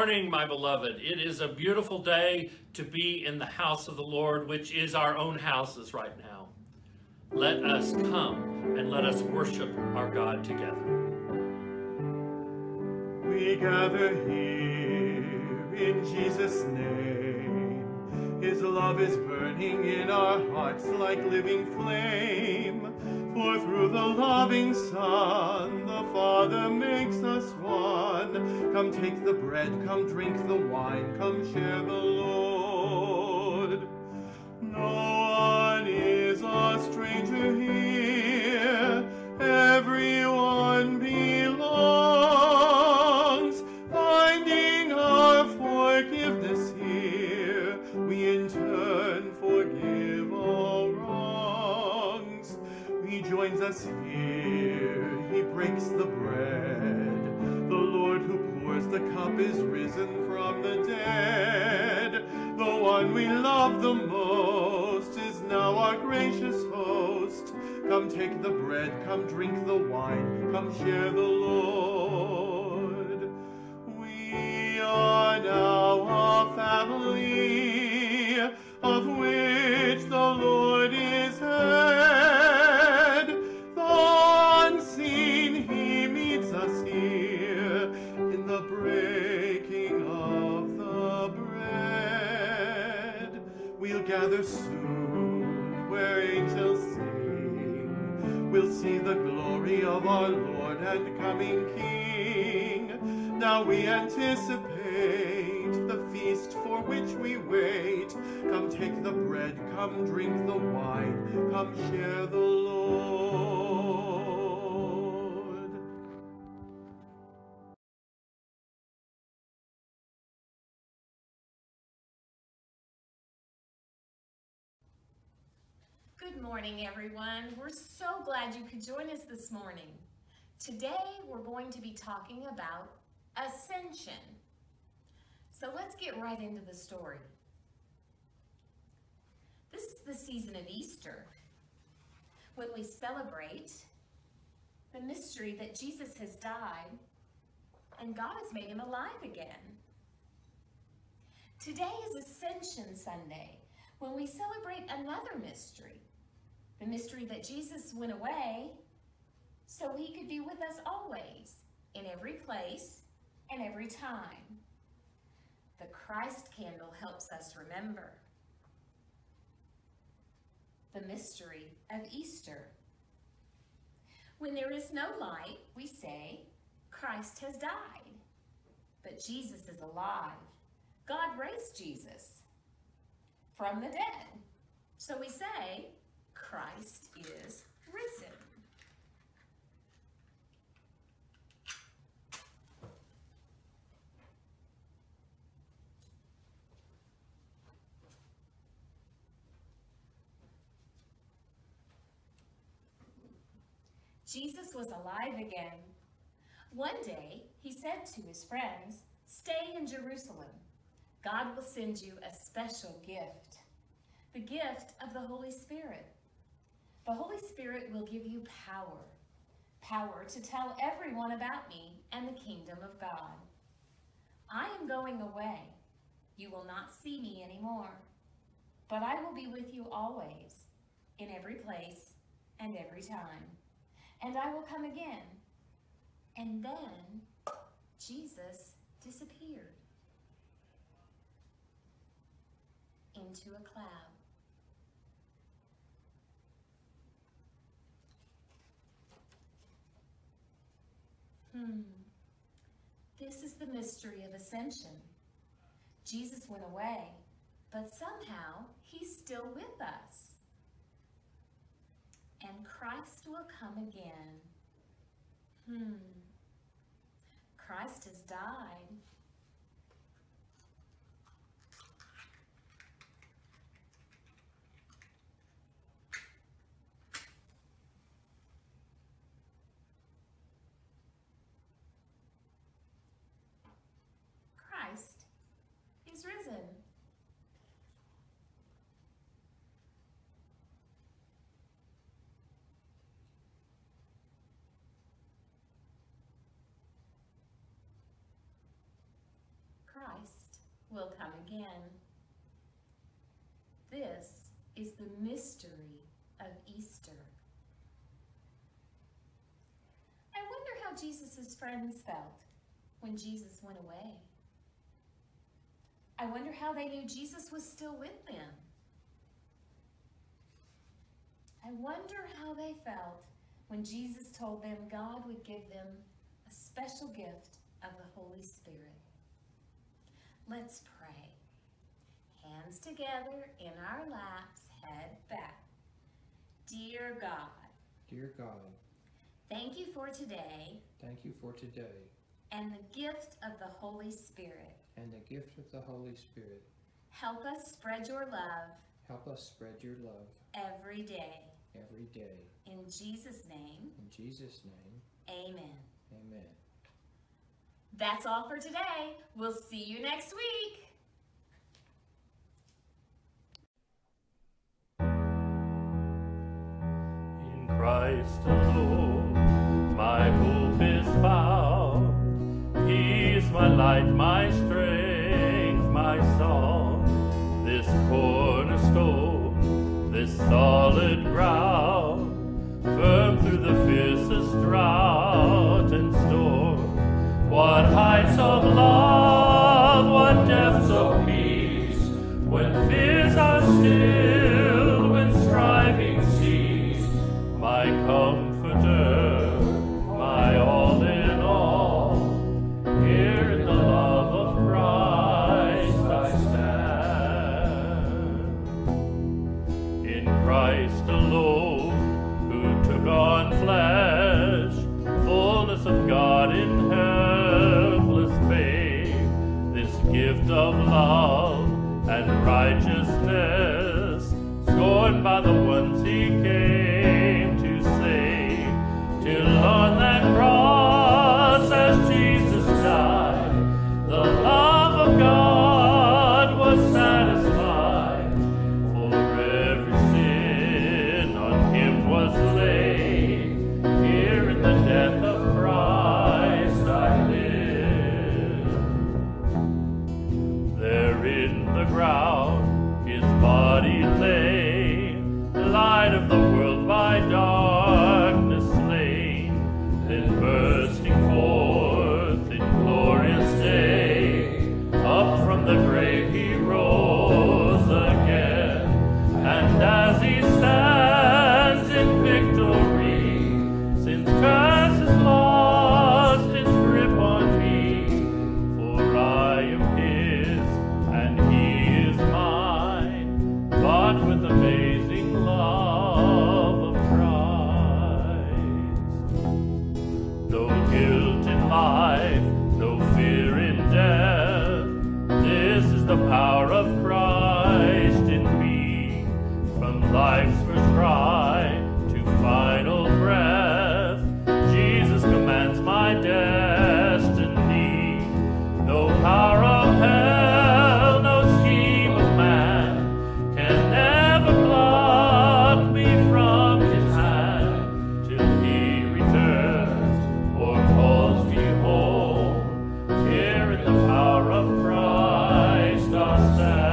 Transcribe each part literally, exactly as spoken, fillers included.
morning, my beloved. It is a beautiful day to be in the house of the Lord, which is our own houses right now. Let us come and let us worship our God together. We gather here in Jesus' name. His love is burning in our hearts like living flame. For through the loving Son, the Father makes us one. Come take the bread, come drink the wine, come share the Lord. No one is a stranger here, everyone belongs. Finding our forgiveness here, we in turn forgive all wrongs. He joins us here, he breaks the bread. The Lord who pours the cup is risen from the dead. The one we love the most is now our gracious host. Come take the bread, come drink the wine, come share the Lord. We are now a family of which the Lord is head. The unseen he meets us here in the breaking of the bread. We'll gather soon where angels sing. We'll see the glory of our Lord and coming King. Now we anticipate the feast for which we wait. Come take the bread, come drink the wine, come share the Lord. Good morning, everyone. We're so glad you could join us this morning. Today, we're going to be talking about ascension. So let's get right into the story. This is the season of Easter, when we celebrate the mystery that Jesus has died and God has made him alive again. Today is Ascension Sunday, when we celebrate another mystery, the mystery that Jesus went away so he could be with us always, in every place and every time. The Christ candle helps us remember the mystery of Easter. When there is no light, we say, Christ has died, but Jesus is alive. God raised Jesus from the dead. So we say, Christ is risen. Jesus was alive again. One day, he said to his friends, "Stay in Jerusalem. God will send you a special gift, the gift of the Holy Spirit. The Holy Spirit will give you power, power to tell everyone about me and the kingdom of God. I am going away. You will not see me anymore, but I will be with you always, in every place and every time. And I will come again." And then Jesus disappeared into a cloud. Hmm. This is the mystery of ascension. Jesus went away, but somehow he's still with us. And Christ will come again. Hmm. Christ has died. Christ is risen. will come again. This is the mystery of Easter. I wonder how Jesus' friends felt when Jesus went away. I wonder how they knew Jesus was still with them. I wonder how they felt when Jesus told them God would give them a special gift of the Holy Spirit. Let's pray. Hands together in our laps, head back. Dear God. Dear God. Thank you for today. Thank you for today. And the gift of the Holy Spirit. And the gift of the Holy Spirit. Help us spread your love. Help us spread your love. Every day. Every day. In Jesus' name. In Jesus' name. Amen. Amen. That's all for today. We'll see you next week. In Christ alone, my hope is found. He is my light, my strength, my song. This cornerstone, this solid ground, firm through the fiercest drought and storm. What heights of love, what depths of peace, when fears are stilled, when striving cease. My comforter, my all in all, here in the love of Christ I stand. In Christ alone, who took on flesh, fullness of God in helpless babe, this gift of love and righteousness, scorned by the ones he came to save, till on that cross as Jesus died, the love of God was satisfied, for every sin on him was laid. Here in the death of Christ I live. There in the ground his body lay, light of the world by darkness slain, then bursting forth in glorious day, up from the grave he rose again, and as he stands in victory, since curse has lost its grip on me, for I am his and he is mine, bought with amazing love of Christ. No guilt in life, no fear in death, this is the power of Christ in me, from life's first cry to final breath. Jesus commands my destiny. No power of hell, no scheme of man can ever pluck me from his hand, till he returns or calls me home. Here in the power of Christ I'll stand.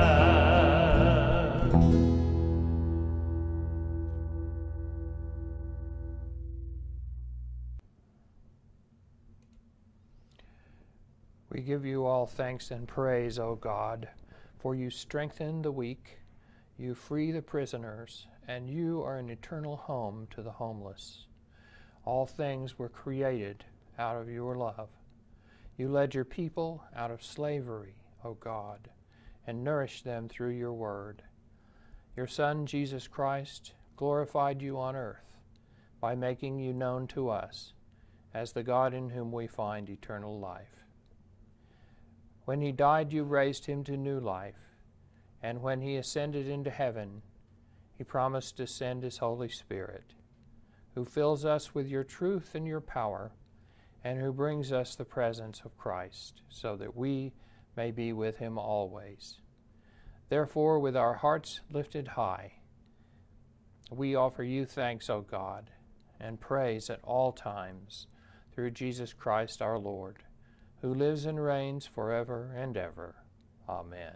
We give you all thanks and praise, O God, for you strengthen the weak, you free the prisoners, and you are an eternal home to the homeless. All things were created out of your love. You led your people out of slavery, O God, and nourished them through your word. Your Son, Jesus Christ, glorified you on earth by making you known to us as the God in whom we find eternal life. When he died, you raised him to new life, and when he ascended into heaven, he promised to send his Holy Spirit, who fills us with your truth and your power, and who brings us the presence of Christ, so that we may be with him always. Therefore, with our hearts lifted high, we offer you thanks, O God, and praise at all times through Jesus Christ our Lord, who lives and reigns forever and ever. Amen.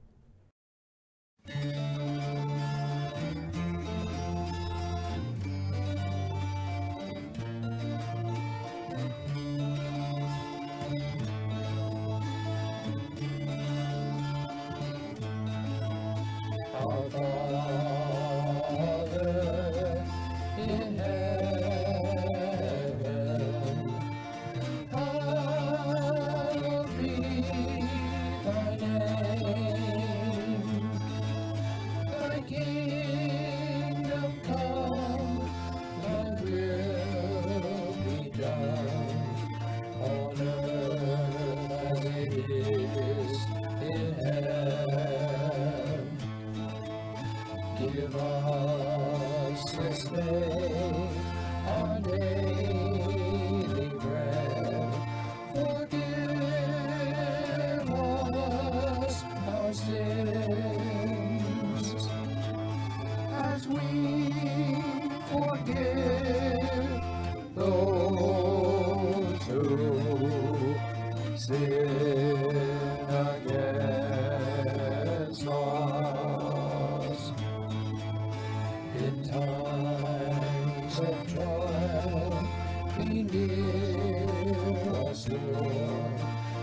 Our Father in heaven, hallowed be thy name. Thy kingdom come, thy will be done, on earth as it is in heaven. Give us this day our daily bread. Forgive us our sins, as we forgive those who sin against us. In times of trial, be near us, Lord.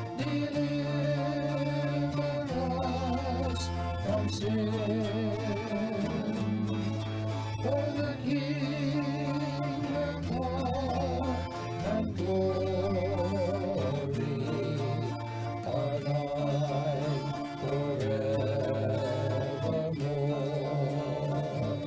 Deliver us from sin. For the kingdom, power, and glory are thine forevermore.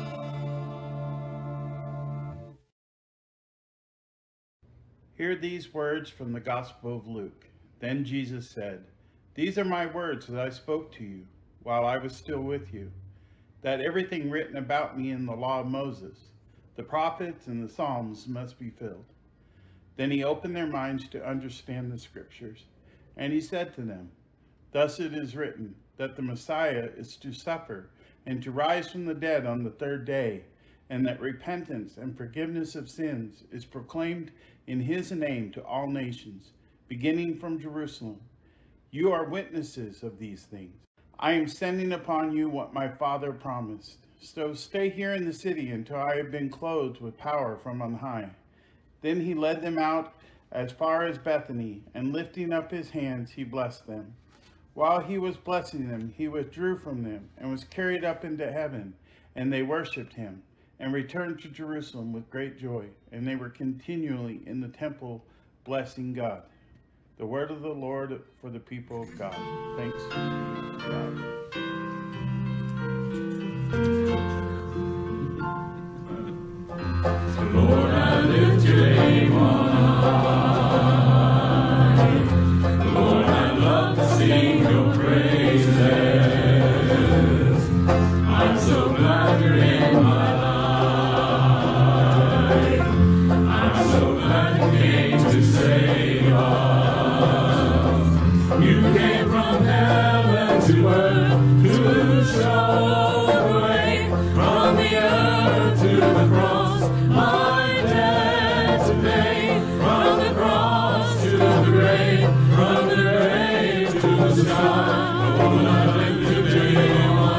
Hear these words from the Gospel of Luke. Then Jesus said, "These are my words that I spoke to you while I was still with you, that everything written about me in the law of Moses, the prophets, and the Psalms must be filled." Then he opened their minds to understand the scriptures, and he said to them, "Thus it is written, that the Messiah is to suffer and to rise from the dead on the third day, and that repentance and forgiveness of sins is proclaimed in his name to all nations, beginning from Jerusalem. You are witnesses of these things. I am sending upon you what my Father promised. So stay here in the city until I have been clothed with power from on high." Then he led them out as far as Bethany, and lifting up his hands, he blessed them. While he was blessing them, he withdrew from them and was carried up into heaven, and they worshipped him and returned to Jerusalem with great joy, and they were continually in the temple blessing God. The word of the Lord for the people of God. Thanks be to God. Lord, I lift your name on high. Lord, I love to sing your praises. I'm so glad you're in my life. I'm so glad you came to save us. You came from heaven to earth to show the way, from the earth to the cross. My debt to pay, from the cross to the grave, from the grave to the sky. Lord, I lift your name on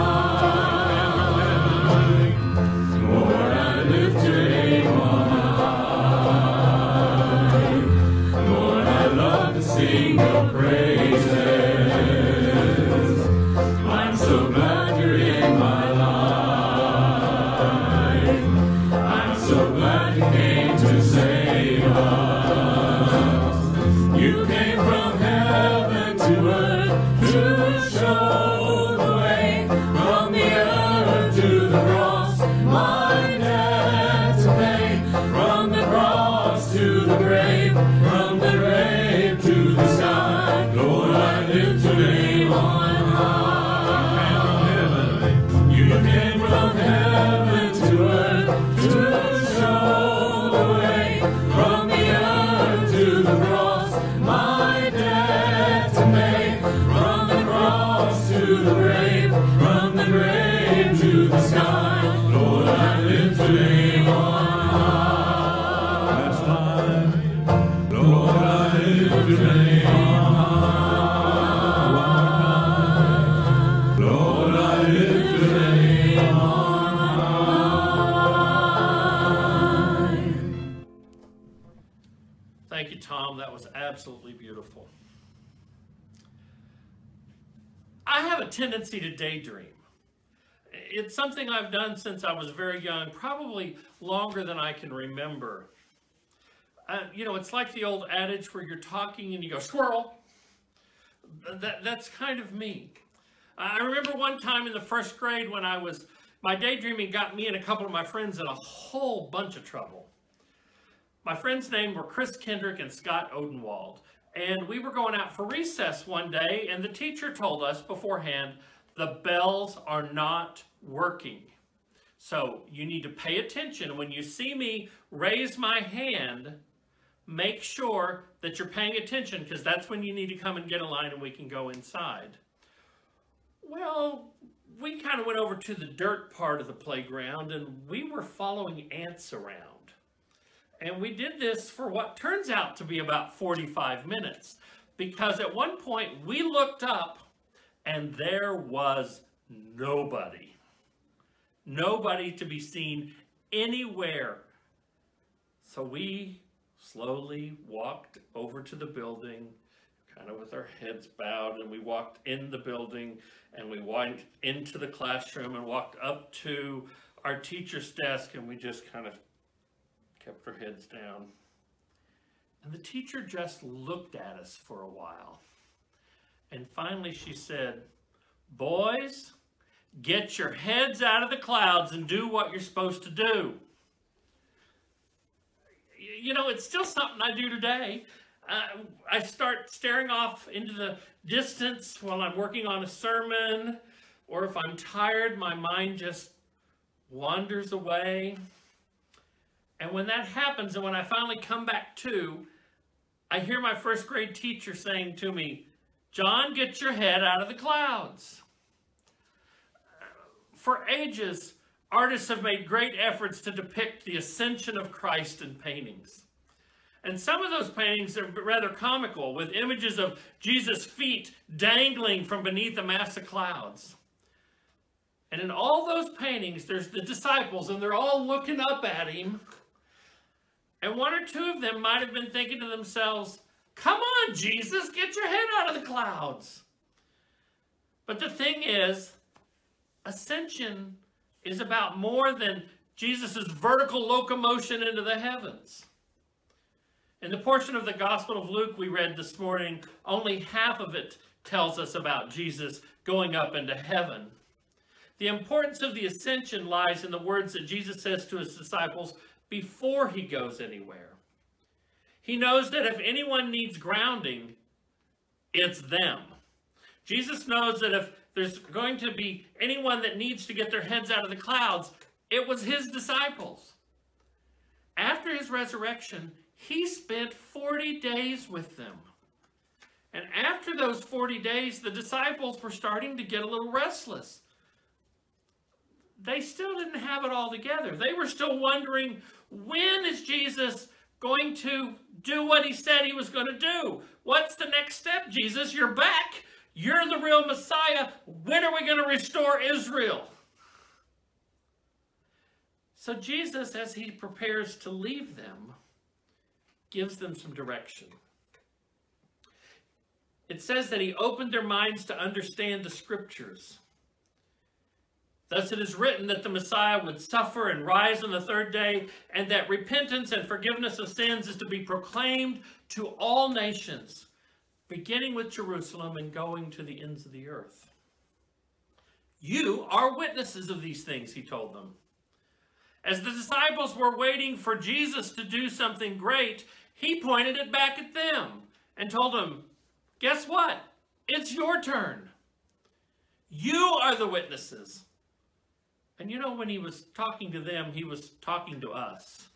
high. Lord, I lift your name on high. Thank you, Tom. That was absolutely beautiful. I have a tendency to daydream. It's something I've done since I was very young, probably longer than I can remember. Uh, you know, it's like the old adage where you're talking and you go, squirrel. That, that's kind of me. I remember one time in the first grade when I was, my daydreaming got me and a couple of my friends in a whole bunch of trouble. My friends' names were Chris Kendrick and Scott Odenwald. And we were going out for recess one day, and the teacher told us beforehand, the bells are not working. So you need to pay attention. When you see me raise my hand, make sure that you're paying attention, because that's when you need to come and get a line and we can go inside. Well, we kind of went over to the dirt part of the playground, and we were following ants around. And we did this for what turns out to be about forty-five minutes, because at one point we looked up and there was nobody. Nobody to be seen anywhere. So we slowly walked over to the building, kind of with our heads bowed, and we walked in the building, and we went into the classroom and walked up to our teacher's desk, and we just kind of kept our heads down. And the teacher just looked at us for a while. And finally she said, boys, get your heads out of the clouds and do what you're supposed to do. You know, it's still something I do today. Uh, I start staring off into the distance while I'm working on a sermon, or if I'm tired, my mind just wanders away. And when that happens, and when I finally come back to, I hear my first grade teacher saying to me, John, get your head out of the clouds. For ages, artists have made great efforts to depict the ascension of Christ in paintings. And some of those paintings are rather comical, with images of Jesus' feet dangling from beneath a mass of clouds. And in all those paintings, there's the disciples, and they're all looking up at him. And one or two of them might have been thinking to themselves, come on, Jesus, get your head out of the clouds. But the thing is, ascension is about more than Jesus' vertical locomotion into the heavens. In the portion of the Gospel of Luke we read this morning, only half of it tells us about Jesus going up into heaven. The importance of the ascension lies in the words that Jesus says to his disciples before he goes anywhere. He knows that if anyone needs grounding, it's them. Jesus knows that if there's going to be anyone that needs to get their heads out of the clouds, it was his disciples. After his resurrection, he spent forty days with them. And after those forty days, the disciples were starting to get a little restless. They still didn't have it all together. They were still wondering, when is Jesus going to do what he said he was going to do? What's the next step, Jesus? You're back. You're the real Messiah. When are we going to restore Israel? So Jesus, as he prepares to leave them, gives them some direction. It says that he opened their minds to understand the scriptures. Thus it is written that the Messiah would suffer and rise on the third day, and that repentance and forgiveness of sins is to be proclaimed to all nations, beginning with Jerusalem and going to the ends of the earth. You are witnesses of these things, he told them. As the disciples were waiting for Jesus to do something great, he pointed it back at them and told them, guess what? It's your turn. You are the witnesses. And you know, when he was talking to them, he was talking to us.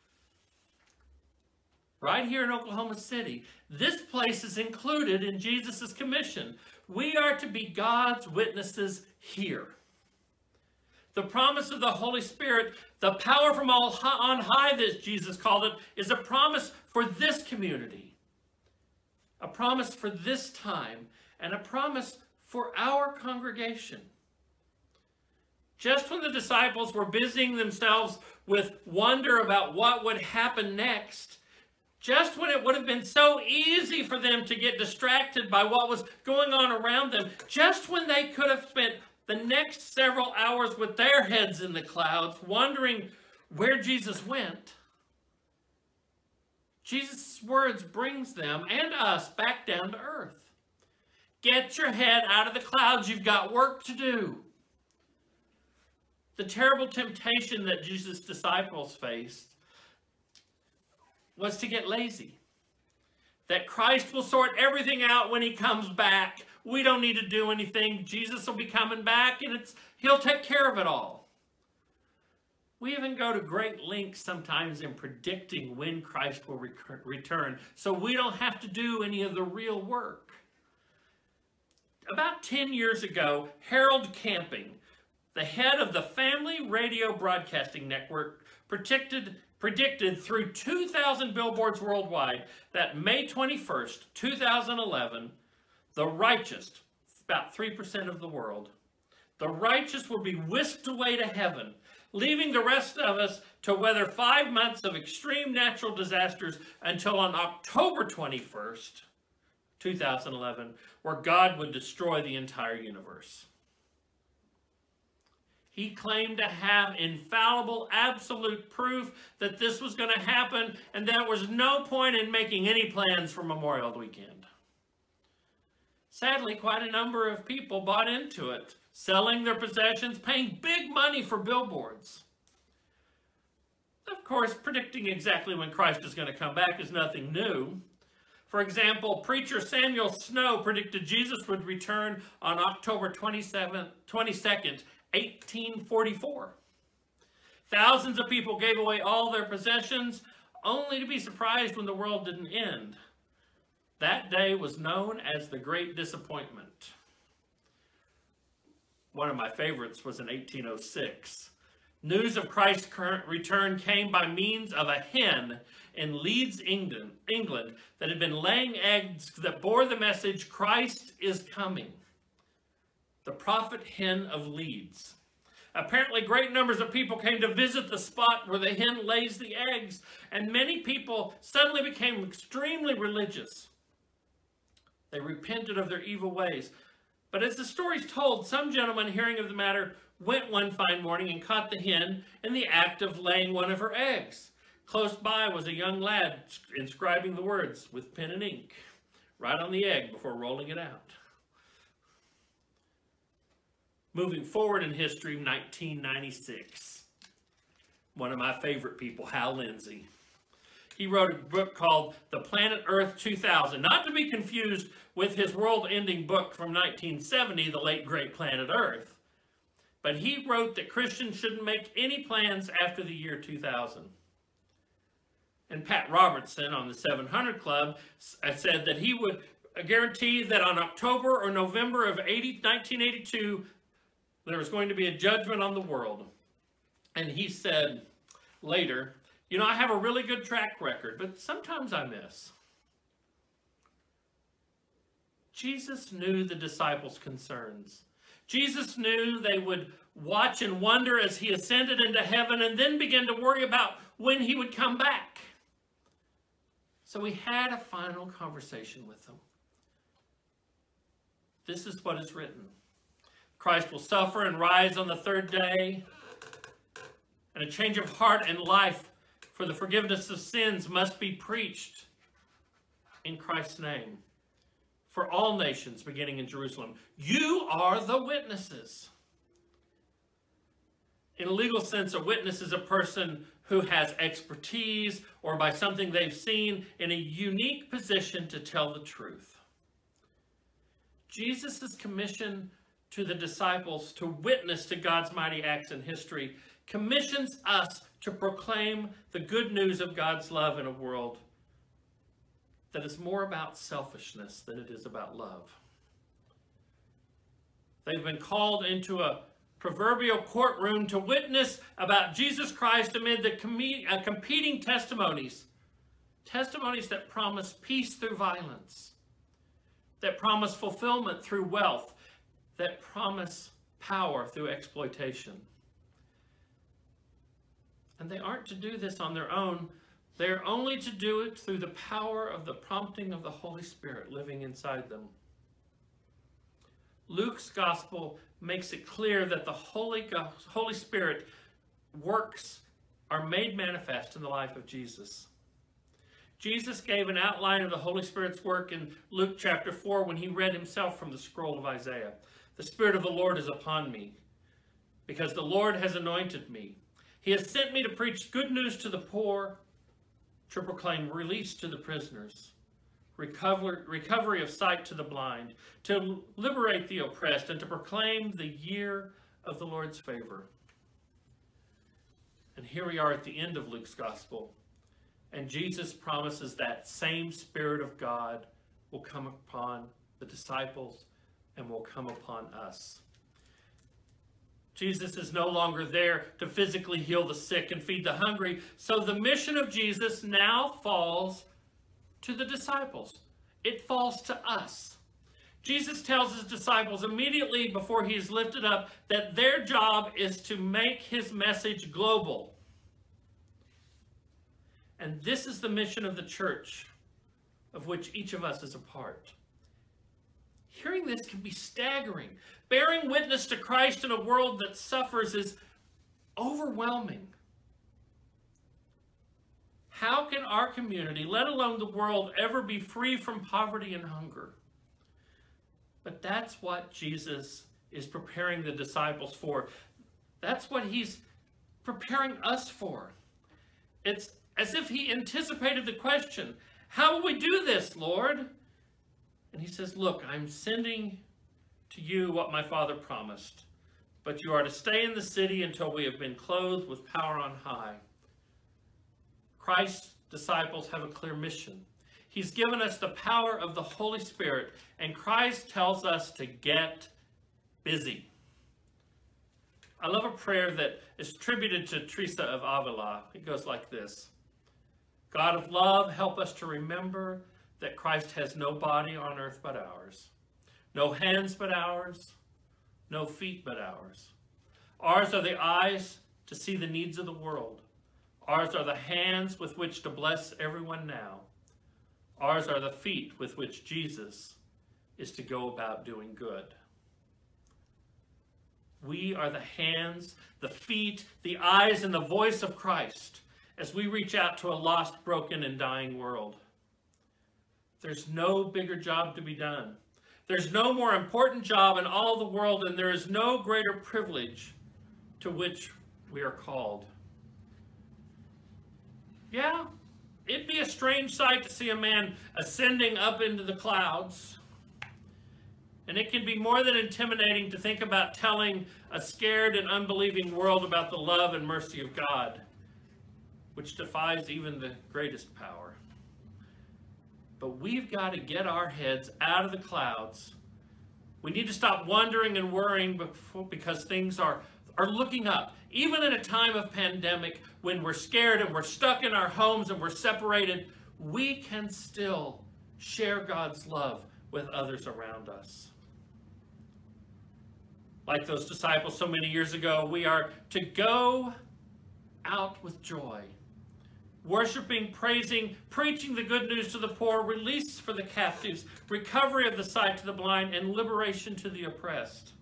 Right here in Oklahoma City, this place is included in Jesus' commission. We are to be God's witnesses here. The promise of the Holy Spirit, the power from all on high, that Jesus called it, is a promise for this community, a promise for this time, and a promise for our congregation. Just when the disciples were busying themselves with wonder about what would happen next, Just when it would have been so easy for them to get distracted by what was going on around them, just when they could have spent the next several hours with their heads in the clouds, wondering where Jesus went, Jesus' words brings them and us back down to earth. Get your head out of the clouds. You've got work to do. The terrible temptation that Jesus' disciples faced was to get lazy. That Christ will sort everything out when he comes back. We don't need to do anything. Jesus will be coming back and it's he'll take care of it all. We even go to great lengths sometimes in predicting when Christ will return, so we don't have to do any of the real work. About ten years ago, Harold Camping, the head of the Family Radio Broadcasting Network, predicted predicted through two thousand billboards worldwide that May twenty-first, two thousand eleven, the righteous, about three percent of the world, the righteous will be whisked away to heaven, leaving the rest of us to weather five months of extreme natural disasters until on October twenty-first, two thousand eleven, where God would destroy the entire universe. He claimed to have infallible, absolute proof that this was going to happen, and there was no point in making any plans for Memorial Weekend. Sadly, quite a number of people bought into it, selling their possessions, paying big money for billboards. Of course, predicting exactly when Christ is going to come back is nothing new. For example, preacher Samuel Snow predicted Jesus would return on October twenty-seventh, twenty-second, eighteen forty-four. Thousands of people gave away all their possessions, only to be surprised when the world didn't end. That day was known as the Great Disappointment. One of my favorites was in eighteen oh six. News of Christ's current return came by means of a hen in Leeds, England, England that had been laying eggs that bore the message, Christ is coming. The prophet hen of Leeds. Apparently, great numbers of people came to visit the spot where the hen lays the eggs, and many people suddenly became extremely religious. They repented of their evil ways. But as the story's told, some gentleman hearing of the matter went one fine morning and caught the hen in the act of laying one of her eggs. Close by was a young lad inscribing the words with pen and ink right on the egg before rolling it out. Moving forward in history, nineteen ninety-six. One of my favorite people, Hal Lindsey. He wrote a book called The Planet Earth two thousand, not to be confused with his world-ending book from nineteen seventy, The Late Great Planet Earth. But he wrote that Christians shouldn't make any plans after the year two thousand. And Pat Robertson on the seven hundred Club said that he would guarantee that on October or November of nineteen eighty-two, there was going to be a judgment on the world. And he said later, you know, I have a really good track record, but sometimes I miss. Jesus knew the disciples' concerns. Jesus knew they would watch and wonder as he ascended into heaven and then begin to worry about when he would come back. So he had a final conversation with them. This is what is written. Christ will suffer and rise on the third day, and a change of heart and life for the forgiveness of sins must be preached in Christ's name for all nations beginning in Jerusalem. You are the witnesses. In a legal sense, a witness is a person who has expertise or by something they've seen in a unique position to tell the truth. Jesus' commission to the disciples to witness to God's mighty acts in history commissions us to proclaim the good news of God's love in a world that is more about selfishness than it is about love. They've been called into a proverbial courtroom to witness about Jesus Christ amid the com uh, competing testimonies. Testimonies that promise peace through violence, that promise fulfillment through wealth, that promise power through exploitation. And they aren't to do this on their own, They're only to do it through the power of the prompting of the Holy Spirit living inside them. Luke's gospel makes it clear that the Holy, Holy Spirit works are made manifest in the life of Jesus. Jesus gave an outline of the Holy Spirit's work in Luke chapter four when he read himself from the scroll of Isaiah. The Spirit of the Lord is upon me, because the Lord has anointed me. He has sent me to preach good news to the poor, to proclaim release to the prisoners, recover, recovery of sight to the blind, to liberate the oppressed, and to proclaim the year of the Lord's favor. And here we are at the end of Luke's gospel. And Jesus promises that same Spirit of God will come upon the disciples and will come upon us. Jesus is no longer there to physically heal the sick and feed the hungry, so the mission of Jesus now falls to the disciples. It falls to us. Jesus tells his disciples immediately before he is lifted up that their job is to make his message global. And this is the mission of the church, of which each of us is a part. Hearing this can be staggering. Bearing witness to Christ in a world that suffers is overwhelming. How can our community, let alone the world, ever be free from poverty and hunger? But that's what Jesus is preparing the disciples for. That's what he's preparing us for. It's as if he anticipated the question, how will we do this, Lord? And he says, look, I'm sending to you what my Father promised, but you are to stay in the city until we have been clothed with power on high. Christ's disciples have a clear mission. He's given us the power of the Holy Spirit, and Christ tells us to get busy. I love a prayer that is attributed to Teresa of Avila. It goes like this. God of love, help us to remember that Christ has no body on earth but ours, no hands but ours, no feet but ours. Ours are the eyes to see the needs of the world. Ours are the hands with which to bless everyone now. Ours are the feet with which Jesus is to go about doing good. We are the hands, the feet, the eyes, and the voice of Christ as we reach out to a lost, broken, and dying world. There's no bigger job to be done. There's no more important job in all the world, and there is no greater privilege to which we are called. Yeah, it'd be a strange sight to see a man ascending up into the clouds. And it can be more than intimidating to think about telling a scared and unbelieving world about the love and mercy of God, which defies even the greatest power. But we've got to get our heads out of the clouds. We need to stop wondering and worrying because things are, are looking up. Even in a time of pandemic, when we're scared and we're stuck in our homes and we're separated, we can still share God's love with others around us. Like those disciples so many years ago, we are to go out with joy, worshiping, praising, preaching the good news to the poor, release for the captives, recovery of the sight to the blind, and liberation to the oppressed.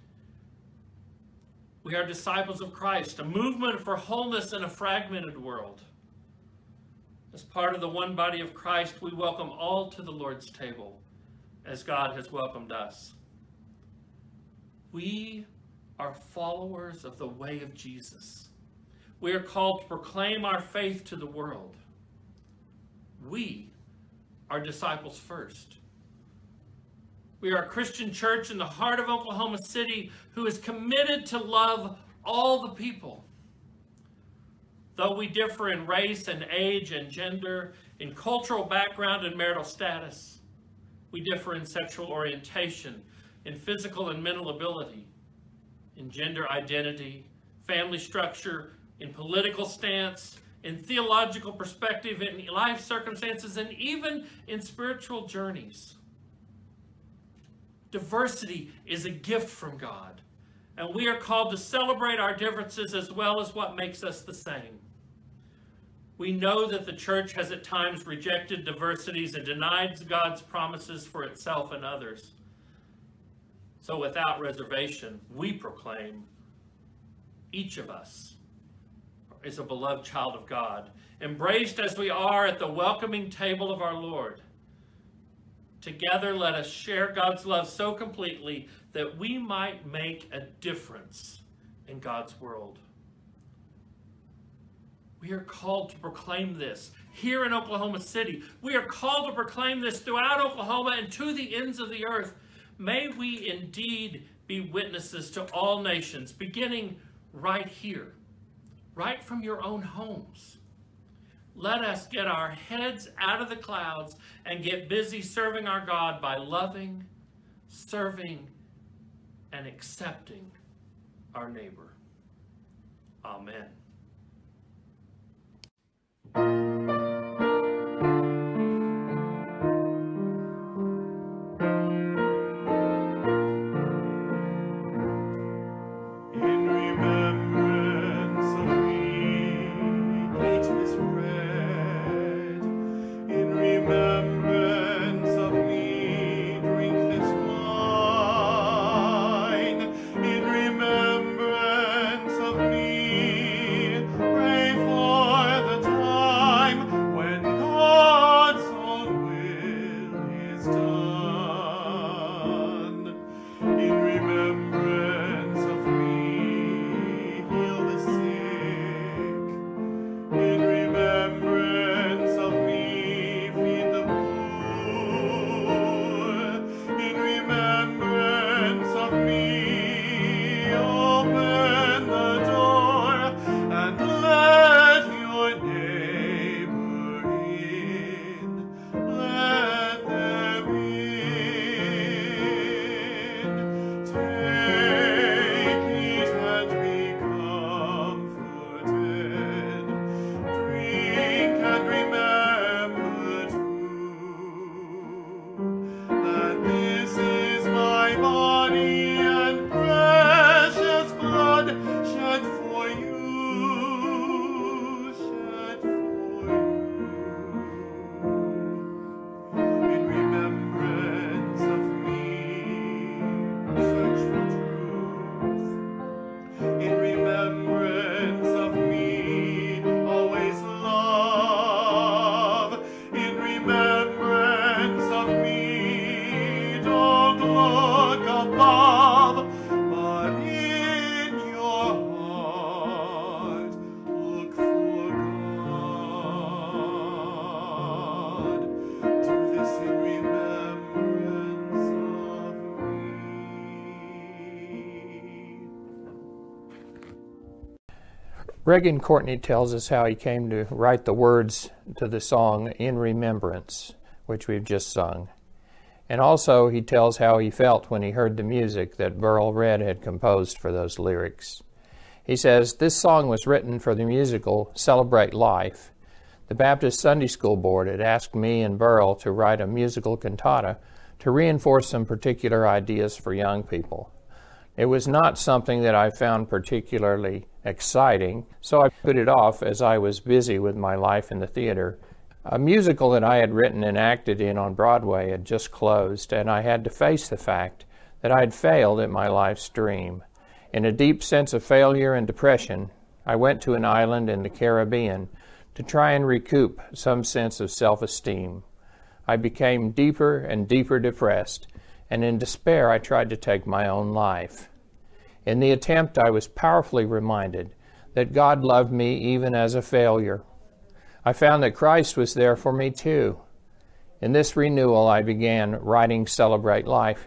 We are disciples of Christ, a movement for wholeness in a fragmented world. As part of the one body of Christ, we welcome all to the Lord's table, as God has welcomed us. We are followers of the way of Jesus. We are called to proclaim our faith to the world. We are disciples first. We are a Christian church in the heart of Oklahoma City who is committed to love all the people. Though we differ in race and age and gender, in cultural background and marital status, we differ in sexual orientation, in physical and mental ability, in gender identity, family structure, in political stance, in theological perspective, in life circumstances, and even in spiritual journeys. Diversity is a gift from God, and we are called to celebrate our differences as well as what makes us the same. We know that the church has at times rejected diversities and denied God's promises for itself and others. So without reservation, we proclaim each of us is a beloved child of God, embraced as we are at the welcoming table of our Lord. Together, let us share God's love so completely that we might make a difference in God's world. We are called to proclaim this here in Oklahoma City. We are called to proclaim this throughout Oklahoma and to the ends of the earth. May we indeed be witnesses to all nations, beginning right here, right from your own homes. Let us get our heads out of the clouds and get busy serving our God by loving, serving, and accepting our neighbor. Amen. Reagan Courtney tells us how he came to write the words to the song In Remembrance, which we've just sung. And also he tells how he felt when he heard the music that Burl Red had composed for those lyrics. He says, "This song was written for the musical Celebrate Life. The Baptist Sunday School Board had asked me and Burl to write a musical cantata to reinforce some particular ideas for young people. It was not something that I found particularly exciting, so I put it off as I was busy with my life in the theater. A musical that I had written and acted in on Broadway had just closed, and I had to face the fact that I had failed at my life's dream. In a deep sense of failure and depression, I went to an island in the Caribbean to try and recoup some sense of self-esteem. I became deeper and deeper depressed, and in despair I tried to take my own life. In the attempt, I was powerfully reminded that God loved me even as a failure. I found that Christ was there for me too. In this renewal, I began writing Celebrate Life.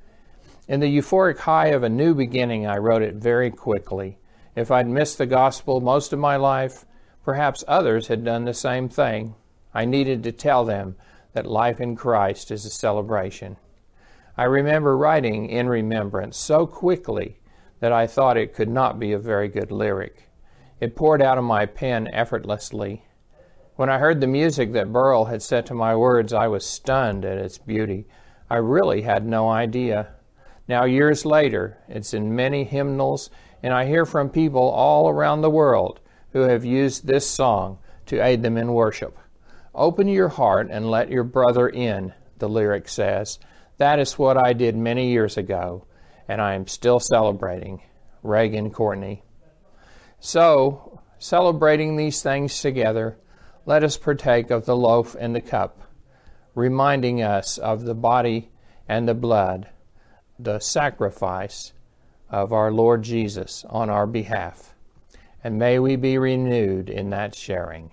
In the euphoric high of a new beginning, I wrote it very quickly. If I'd missed the gospel most of my life, perhaps others had done the same thing. I needed to tell them that life in Christ is a celebration. I remember writing In Remembrance so quickly that I thought it could not be a very good lyric. It poured out of my pen effortlessly. When I heard the music that Burl had set to my words, I was stunned at its beauty. I really had no idea. Now, years later, it's in many hymnals, and I hear from people all around the world who have used this song to aid them in worship. Open your heart and let your brother in, the lyric says. That is what I did many years ago, and I am still celebrating. Reagan Courtney. So, celebrating these things together, let us partake of the loaf and the cup, reminding us of the body and the blood, the sacrifice of our Lord Jesus on our behalf. And may we be renewed in that sharing.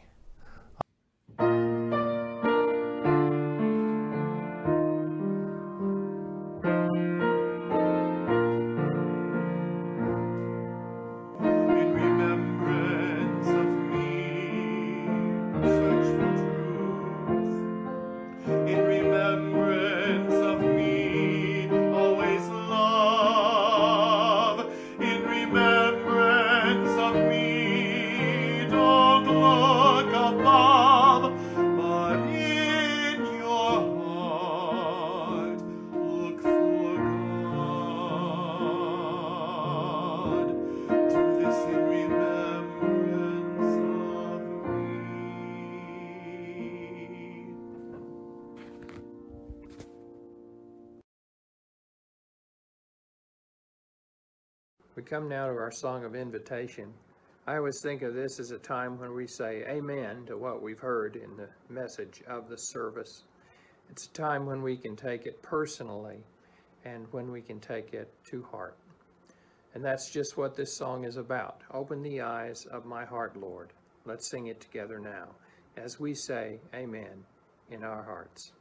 We come now to our song of invitation. I always think of this as a time when we say amen to what we've heard in the message of the service. It's a time when we can take it personally and when we can take it to heart. And that's just what this song is about. Open the eyes of my heart, Lord. Let's sing it together now as we say amen in our hearts.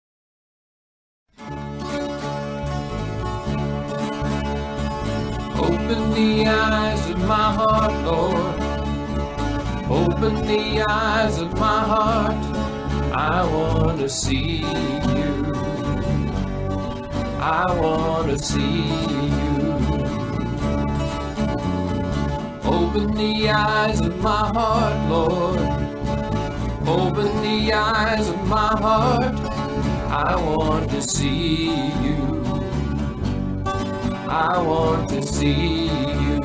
Open the eyes of my heart, Lord. Open the eyes of my heart. I want to see you. I want to see you. Open the eyes of my heart, Lord. Open the eyes of my heart. I want to see you. I want to see you,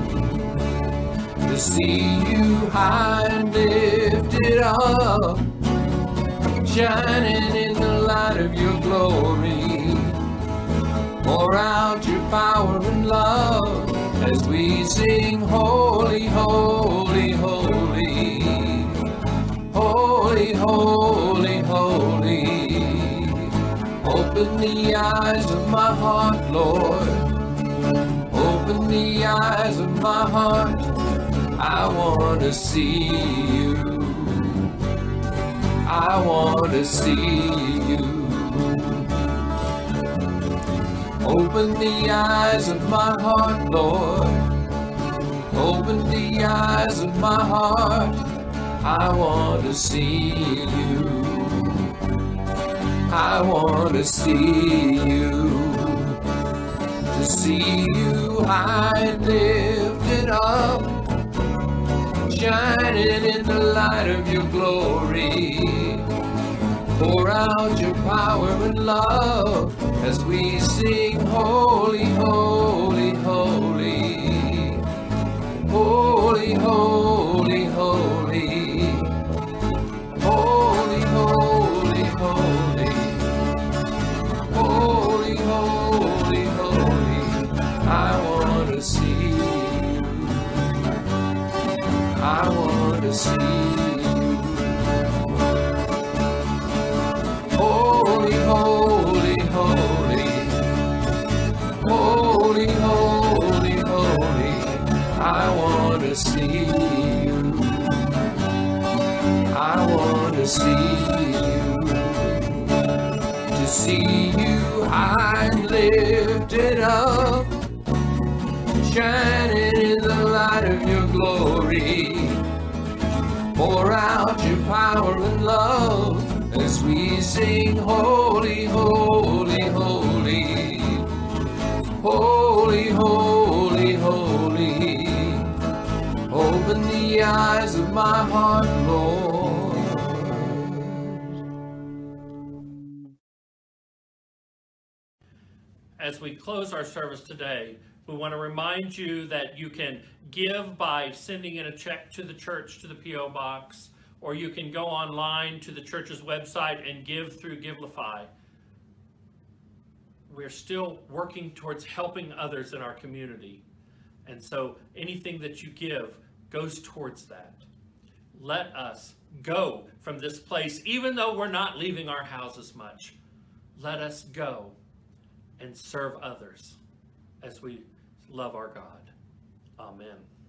to see you high and lifted up, shining in the light of your glory. Pour out your power and love as we sing holy, holy, holy, holy, holy, holy. Open the eyes of my heart, Lord. Open the eyes of my heart. I want to see you. I want to see you. Open the eyes of my heart, Lord. Open the eyes of my heart. I want to see you. I want to see you. To see you high and lifted up, shining in the light of your glory. Pour out your power and love as we sing holy, holy, holy, holy, holy, holy, holy, holy, holy, holy, holy, holy. I want to see you. I want to see you. Holy, holy, holy, holy, holy, holy. I want to see you. I want to see you. To see you high and lifted up, shining in the light of your glory. Pour out your power and love as we sing holy, holy, holy, holy, holy, holy. Open the eyes of my heart, Lord. As we close our service today, we want to remind you that you can give by sending in a check to the church, to the P O Box, or you can go online to the church's website and give through Givelify. We're still working towards helping others in our community. And so anything that you give goes towards that. Let us go from this place, even though we're not leaving our houses much. Let us go and serve others as we love our God. Amen.